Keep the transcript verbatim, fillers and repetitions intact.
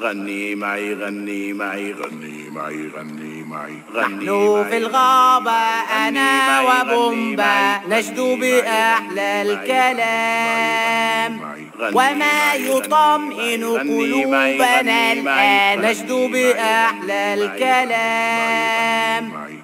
غني معي غني معي غني معي غني معي نحن في الغابة أنا وبومبا نجدو بأحلى الكلام، وما يطمئن قلوبنا الآن نجدو بأحلى الكلام.